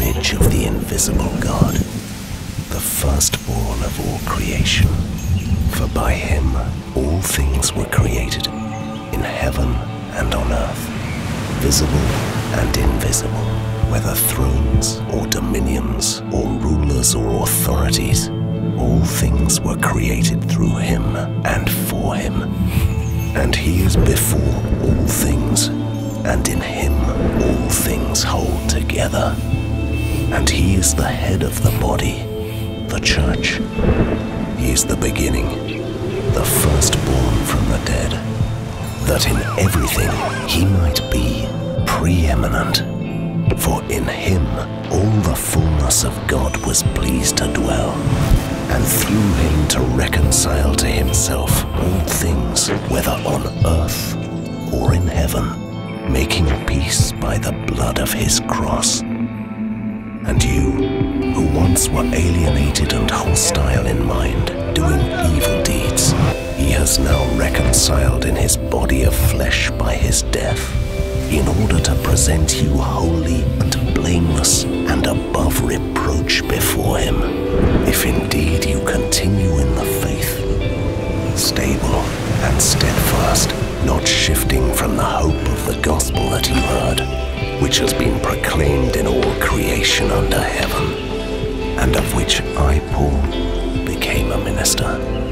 image of the invisible God, the firstborn of all creation. For by him all things were created, in heaven and on earth, visible and invisible, whether thrones or dominions or rulers or authorities. All things were created through him and for him. And he is before all things, and in him all things hold together. And he is the head of the body, the church. He is the beginning, the firstborn from the dead, that in everything he might be preeminent. For in him all the fullness of God was pleased to dwell, and through him to reconcile to himself all things, whether on earth or in heaven, making peace by the blood of his cross. And you, who once were alienated and hostile in mind, doing evil deeds, he has now reconciled in his body of flesh by his death, in order to present you holy and blameless and above reproach before him, if indeed you continue in the faith, stable and steadfast, not shifting from the hope of the gospel that you heard, which has been proclaimed in all creation under heaven, and of which I, Paul, became a minister.